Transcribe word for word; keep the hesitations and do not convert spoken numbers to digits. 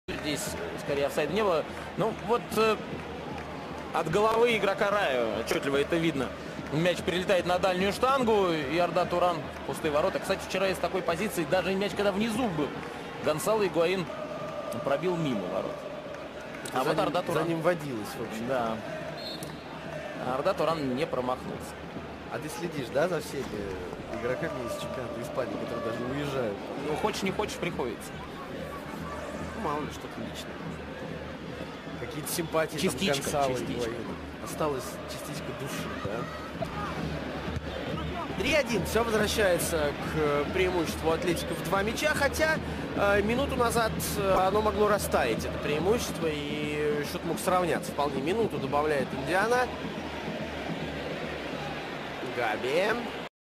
Здесь скорее офсайда не было. Ну вот э, от головы игрока Рая отчетливо это видно. Мяч перелетает на дальнюю штангу, и Арда Туран в пустые ворота. Кстати, вчера из такой позиции, даже мяч когда внизу был, Гонсало Игуаин пробил мимо ворот. А за вот ним, Арда Туран. За ним водилось, в общем. Да. Арда Туран не промахнулся. А ты следишь, да, за всеми игроками из чемпионата Испании, которые даже уезжают? Ну, хочешь не хочешь, приходится. Ну, мало ли что-то личное. Какие-то симпатии Частичка, там Гонсало, частичка. Игуаина. Осталась частичка души, да? три один. Все возвращается к преимуществу Атлетико в два мяча. Хотя э, минуту назад оно могло растаять, это преимущество. И счет мог сравняться вполне. Минуту добавляет Индиана. Габи.